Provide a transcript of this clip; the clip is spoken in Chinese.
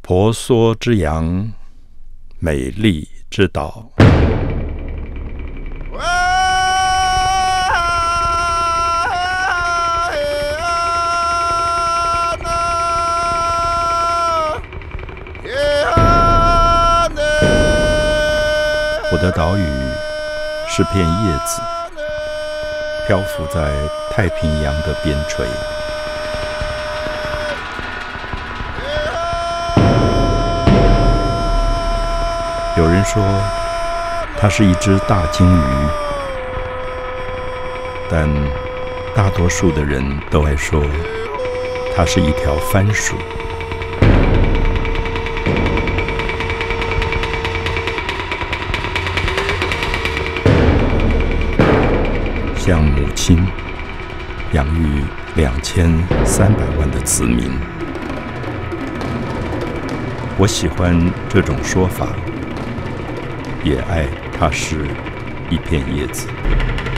婆娑之洋，美丽之岛。我的岛屿是片叶子，漂浮在太平洋的边陲。有人说它是一只大鲸鱼，但大多数的人都爱说它是一条番薯。像母亲养育2300万的子民，我喜欢这种说法，也爱它是一片叶子。